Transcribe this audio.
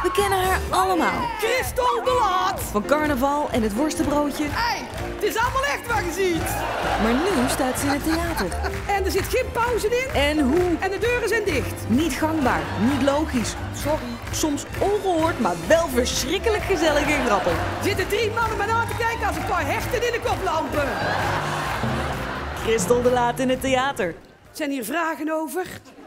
We kennen haar allemaal. Christel de Laat! Van carnaval en het worstenbroodje. Hé, het is allemaal echt wat je ziet. Maar nu staat ze in het theater. En er zit geen pauze in. En hoe? En de deuren zijn dicht. Niet gangbaar, niet logisch. Sorry. Soms ongehoord, maar wel verschrikkelijk gezellig en grappig. Er zitten 3 mannen me aan te kijken als een paar herten in de koplampen. Christel de Laat in het theater. Zijn hier vragen over?